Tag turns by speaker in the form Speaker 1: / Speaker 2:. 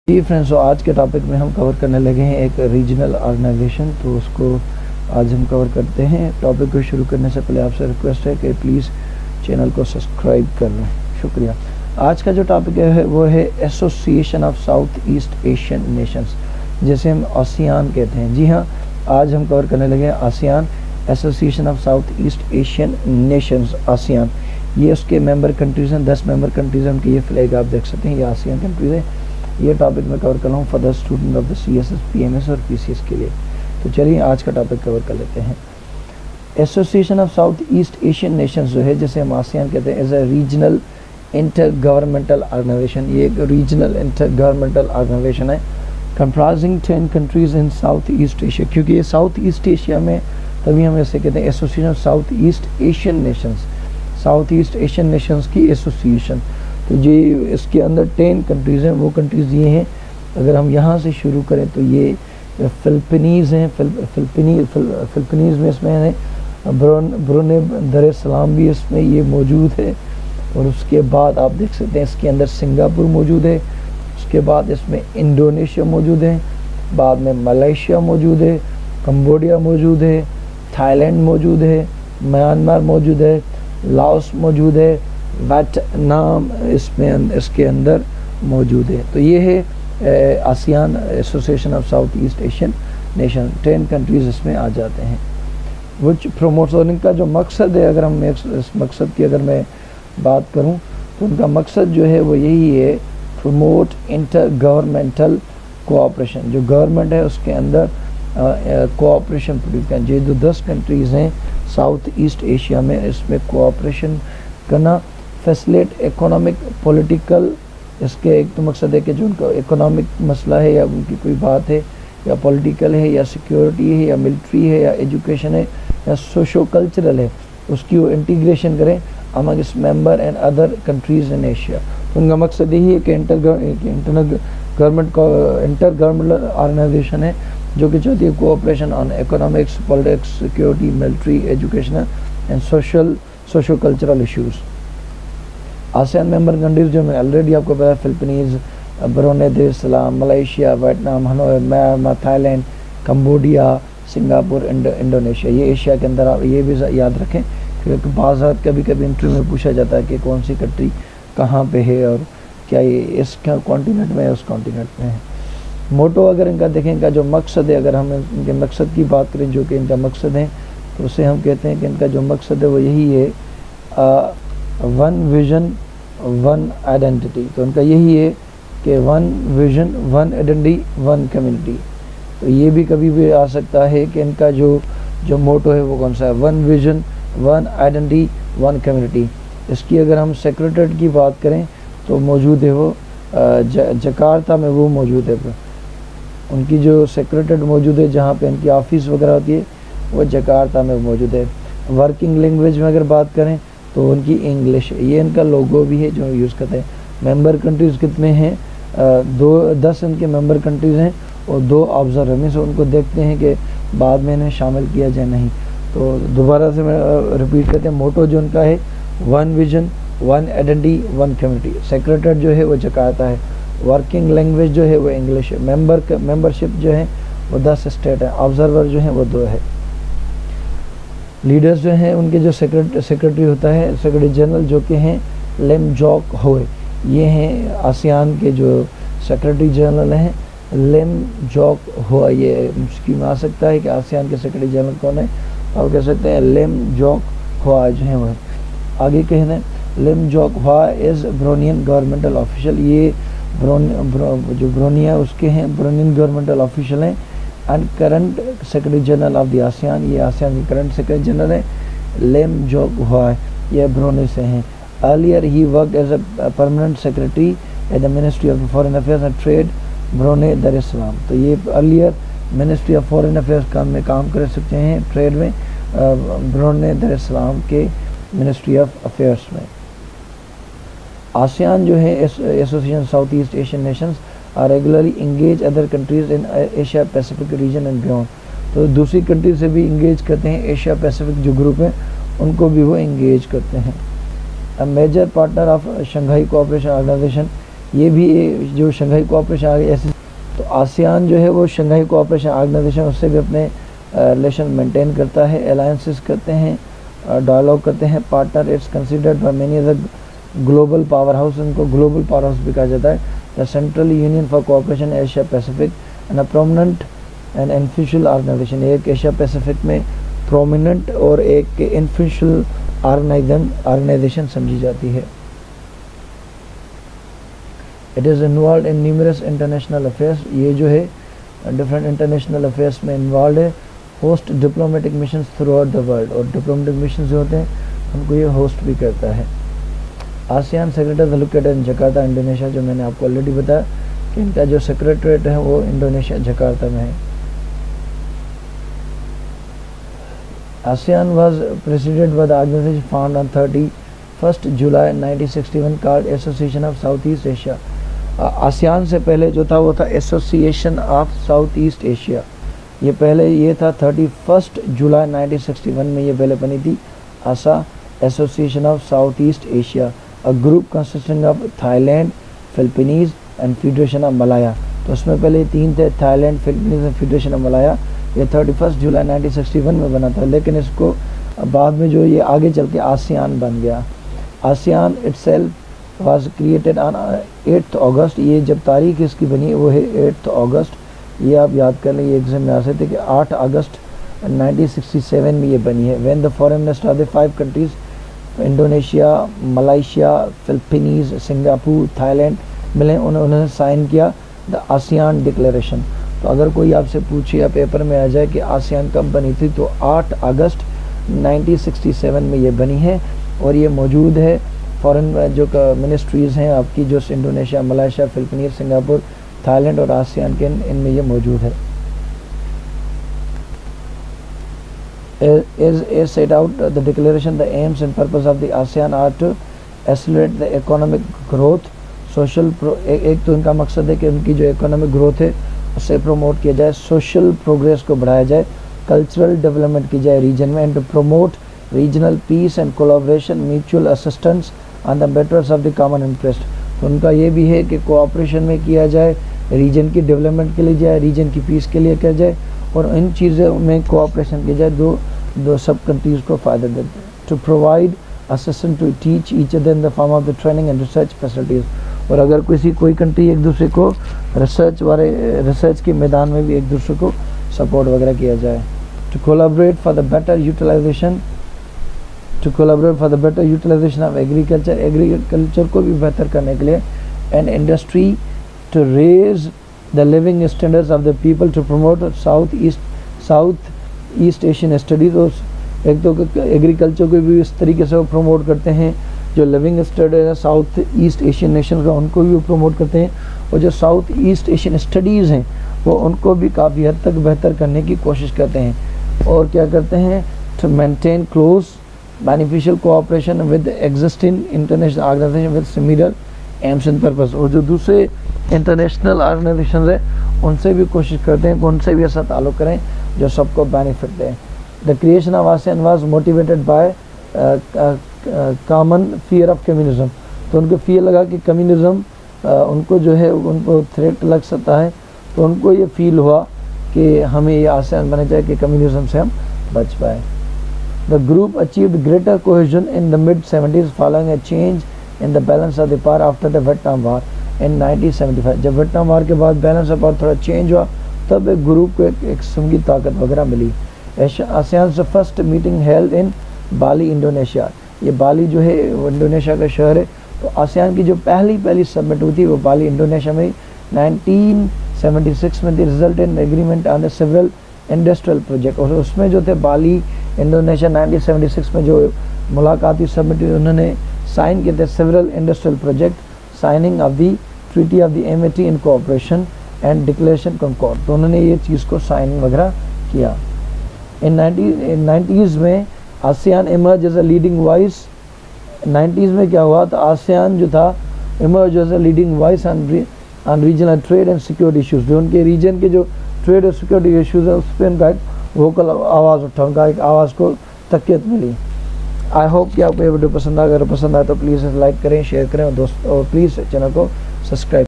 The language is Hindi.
Speaker 1: जी फ्रेंड्स, आज के टॉपिक में हम कवर करने लगे हैं एक रीजनल ऑर्गेनाइजेशन, तो उसको आज हम कवर करते हैं। टॉपिक को शुरू करने से पहले आपसे रिक्वेस्ट है कि प्लीज़ चैनल को सब्सक्राइब कर लें, शुक्रिया। आज का जो टॉपिक है वो है association of south east Asian nations, जैसे हम आसियान कहते हैं। जी हाँ, आज हम कवर करने लगे हैं ASEAN, association of south east Asian nations, ASEAN. ये उसके मेंबर कंट्रीज़ हैं, 10 मेंबर कंट्रीज़ हैं, उनकी ये फ्लैग आप देख सकते हैं, ये आसियान कंट्रीज़ है। ये टॉपिक मैं कवर कर रहा हूँ for the student of the CSS, PMS और PCS के लिए। तो चलिए आज का टॉपिक कवर कर लेते हैं। Association of south east Asian nations जो है, जैसे हम आसियान कहते हैं, as a regional inter governmental organisation. ये एक रीजनल इंटर गवर्नमेंटल ऑर्गेनाइजेशन है comprising 10 countries in south east Asia, क्योंकि ये साउथ ईस्ट एशिया में, तभी हम ऐसे कहते हैं association of south east Asian nations, south east Asian nations की एसोसिएशन। तो ये इसके अंदर 10 कंट्रीज़ हैं। वो कंट्रीज़ ये हैं, अगर हम यहाँ से शुरू करें तो ये फिलिपीनीज़ हैं, फिलिपीनीज़ में इसमें है ब्रुनेई दर-ए-सलाम भी इसमें ये मौजूद है, और उसके बाद आप देख सकते हैं इसके अंदर सिंगापुर मौजूद है, उसके बाद इसमें इंडोनेशिया मौजूद है, बाद में मलेशिया मौजूद है, कंबोडिया मौजूद है, थाईलैंड मौजूद है, म्यांमार मौजूद है, लाओस मौजूद है, वियतनाम इसमें इसके अंदर मौजूद है। तो ये है ASEAN, association of south east Asian nation. 10 countries इसमें आ जाते हैं विच प्रमोट्स, और इनका जो मकसद है, अगर हम इस मकसद की अगर मैं बात करूं तो उनका मकसद जो है वो यही है, प्रमोट इंटर गवर्नमेंटल कोऑपरेशन। जो गवर्नमेंट है उसके अंदर कोऑपरेशन प्रोड्यूस करें। ये जो 10 कंट्रीज़ हैं साउथ ईस्ट एशिया में, इसमें कोऑपरेशन करना, फैसिलिटेट इकोनॉमिक पॉलिटिकल, इसके एक तो मकसद है कि जो उनका इकोनॉमिक मसला है या उनकी कोई बात है, या पॉलिटिकल है, या सिक्योरिटी है, या मिलिट्री है, या एजुकेशन है, या सोशोकल्चरल है, उसकी वो इंटीग्रेशन करें अमंग इस member and other countries in Asia. तो उनका मकसद यही है कि इंटर गवर्नमेंटल ऑर्गेनाइजेशन है जो कि चाहती है cooperation on economics, politics, security, military, educational and sociocultural issues. ASEAN member countries जो मैं ऑलरेडी आपको बताया, Philippines, Brunei Darussalam, Malaysia, Vietnam, Hanoi, Myanmar, Thailand, Cambodia, Singapore, Indonesia. ये एशिया के अंदर, आप ये भी याद रखें क्योंकि बाज़ार कभी कभी इंटरव्यू में पूछा जाता है कि कौन सी कंट्री कहाँ पे है और क्या ये इस कॉन्टिनेंट में है, उस कॉन्टिनेंट में है। मोटो अगर इनका देखें, इनका जो मकसद है, अगर हम इनके मकसद की बात करें, जो कि इनका मकसद है, तो उसे हम कहते हैं कि इनका जो मकसद है वो यही है, वन विजन वन आइडेंटिटी। तो उनका यही है कि one vision one identity one community. तो ये भी कभी भी आ सकता है कि इनका जो मोटो है वो कौन सा है, one vision one identity one community. इसकी अगर हम सेक्रेटरीट की बात करें तो मौजूद है वो जकार्ता में वो मौजूद है, उनकी जो सेक्रेटरीट मौजूद है, जहाँ पे इनकी ऑफिस वगैरह होती है, वो जकार्ता में मौजूद है। वर्किंग लैंग्वेज में अगर बात करें तो उनकी इंग्लिश है। ये इनका लोगो भी है जो यूज़ करते हैं। मेंबर कंट्रीज़ कितने हैं, 10 इनके मेंबर कंट्रीज़ हैं और 2 ऑब्जर्वर में से उनको देखते हैं कि बाद में इन्हें शामिल किया जाए नहीं। तो दोबारा से मैं रिपीट करते हैं, मोटो जो उनका है, one vision one identity one community. Secretariat जो है वो जकार्ता है, वर्किंग लैंग्वेज जो है वो इंग्लिश है, मेंबरशिप जो है वो 10 स्टेट है, ऑब्जर्वर जो है वो 2 है। लीडर्स जो हैं उनके जो सेक्रेटरी होता है, सेक्रेटरी जनरल जो कि हैं लेम जोक होए, ये हैं आसियान के जो सेक्रेटरी जनरल हैं, लेम जोक होए। ये मुश्किल में आ सकता है कि आसियान के सेक्रेटरी जनरल कौन है, आप कह सकते हैं लेम जोक होए जो हैं वो। आगे कहना Lim Jock Hoi is Bruneian governmental official. ये जो ब्रुनेई उसके हैं ब्रुनेइयन गवर्नमेंटल ऑफिशियल हैं, and current secretary general of the ASEAN. ये आसियान के करंट सेक्रेटरी जनरल है, लेम जोक हुआ, ये ब्रुनेई से हैं। अर्लियर ही work as a permanent secretary at the ministry of foreign affairs and trade, Brunei Darussalam. तो ये earlier ministry of foreign affairs में काम कर सकते हैं, ट्रेड में, ब्रुनेई दर-ए-सलाम के मिनिस्ट्री ऑफ अफेयर्स में। आसियान जो है association south east Asian nations are regularly engage other countries in Asia Pacific region and beyond. तो दूसरी कंट्री से भी इंगेज करते हैं, एशिया पैसिफिक जो ग्रुप है उनको भी वो इंगेज करते हैं। A major partner of Shanghai cooperation organisation ये भी जो शंघाई कोऑपरेशन ऐसे, तो आसियान जो है वो शंघाई कोऑपरेशन ऑर्गेनाइजेशन उससे भी अपने रिलेशन मेंटेन करता है, अलायंसेस करते हैं, डायलॉग करते हैं, partner. It's considered by many as a global power house, उनको ग्लोबल पावर हाउस भी कहा जाता है। The central union for cooperation Asia Pacific and a prominent and influential organisation, एक एशिया पैसिफिक में प्रोमिनेंट और एक इन्फ्लुएंशियल ऑर्गेनाइजेशन समझी जाती है। It is involve in numerous international affairs, ये जो है डिफरेंट इंटरनेशनल अफेयर्स में इन्वॉल्व है। Host diplomatic missions throughout the world, और डिप्लोमेटिक मिशन जो होते हैं उनको ये होस्ट भी करता है। ASEAN secretary located in Jakarta Indonesia, जो मैंने आपको ऑलरेडी बताया कि इनका जो सेक्रेटरीट है वो इंडोनेशिया जकार्ता में है। ASEAN was preceded by the organization founded on 31st July 1961 called Association of Southeast Asia। ASEAN से पहले जो था वो था association of south east Asia. ये पहले ये था 31 जुलाई 1961 में ये पहले बनी थी ASA, association of south east Asia, a group consisting of Thailand, Philippines and federation of Malaya. तो उसमें पहले तीन थे, Thailand, Philippines and federation of Malaya. ये 31 जुलाई 1961 में बना था, लेकिन इसको बाद में जो ये आगे चल के आसियान बन गया। ASEAN itself was created on 8 अगस्त, ये जब तारीख इसकी बनी वो है 8 अगस्त, ये आप याद कर लें, ये एग्जाम में आ सकते कि 8 अगस्त 1967 में ये बनी है। When the foreign minister of the 5 countries Indonesia, Malaysia, Philippines, Singapore, Thailand मिले, उन्होंने साइन किया द आसियान डिक्लेरेशन। तो अगर कोई आपसे पूछे या पेपर में आ जाए कि आसियान कब बनी थी, तो 8 अगस्त 1967 में ये बनी है, और ये मौजूद है फॉरेन जो मिनिस्ट्रीज़ हैं आपकी, जो Indonesia, Malaysia, Philippines, Singapore, Thailand और आसियान के इनमें ये मौजूद है। As set out the declaration, the aims and purpose of the ASEAN are to accelerate the economic growth, social एक तो इनका मकसद है कि उनकी जो इकोनॉमिक ग्रोथ है उसे प्रमोट किया जाए, सोशल प्रोग्रेस को बढ़ाया जाए, कल्चरल डेवलपमेंट की जाए रीजन में, and to promote regional peace and collaboration, mutual assistance on the matters of the common interest. तो उनका ये भी है कि कोऑपरेशन में किया जाए, रीजन की डेवलपमेंट के लिए जाए, रीजन की पीस के लिए किया जाए, और इन चीज़ों में कोऑपरेशन की जाए दो सब कंट्रीज़ को फ़ायदा देते हैं। To provide assistance to teach each other in the form of the training and research facilities, और अगर कोई कंट्री एक दूसरे को रिसर्च के मैदान में भी एक दूसरे को सपोर्ट वगैरह किया जाए। To collaborate for the better utilisation of agriculture को भी बेहतर करने के लिए, and industry to raise the living standards of the people, to promote south east Asian studies. एक तो एग्रीकल्चर को भी इस तरीके से वो प्रमोट करते हैं, जो लिविंग स्टैंडर्ड है साउथ ईस्ट एशियन नेशन का उनको भी वो प्रमोट करते हैं, और जो साउथ ईस्ट एशियन स्टडीज़ हैं वो उनको भी काफ़ी हद तक बेहतर करने की कोशिश करते हैं। और क्या करते हैं, to maintain close beneficial cooperation with existing international organisation with similar aims and purpose, और जो दूसरे इंटरनेशनल ऑर्गेनाइजेशन है उनसे भी कोशिश करते हैं कि उनसे भी ऐसा ताल्लुक़ करें जो सबको बेनिफिट दें। The creation of ASEAN was motivated by common fear of communism, तो उनको फियर लगा कि कम्युनिज्म उनको जो है उनको थ्रेट लग सकता है, तो उनको ये फील हुआ कि हमें ये आसियान बना जाए कि कम्युनिज्म से हम बच पाए। The group achieved greater cohesion in the mid 70s following a change in the balance of the power after the Vietnam war in 1975। जब वियतनाम वार के बाद बैलेंस ऑफ पावर थोड़ा चेंज हुआ, तब एक ग्रुप को एक संघी ताकत वगैरह मिली। आसियान से first meeting held in Bali, Indonesia. ये बाली जो है इंडोनेशिया का शहर है, तो आसियान की जो पहली समिट हुई थी वो बाली, इंडोनेशिया में 1976 में थी। Result in agreement on the several industrial project, और उसमें जो थे बाली, इंडोनेशिया 1976 में जो मुलाकाती समिट हुई उन्होंने साइन किए थे several industrial project, signing of the treaty of the amity in cooperation and declaration concord, तो उन्होंने ये चीज़ को साइन वगैरह किया। इन 90s में ASEAN emerge as a leading voice. 90s में क्या हुआ, तो आसियान जो था emerge as a leading voice on regional trade and security issues, जो उनके रीजन के जो ट्रेड और सिक्योरिटी इशूज़ है उस पर उनका एक वोकल आवाज़ उठा, उनका एक आवाज़ को तकियत मिली। आई होप कि आपको ये वीडियो पसंद आ, अगर पसंद आए तो प्लीज़ लाइक करें, शेयर करें और दोस्तों प्लीज़ चैनल को सब्सक्राइब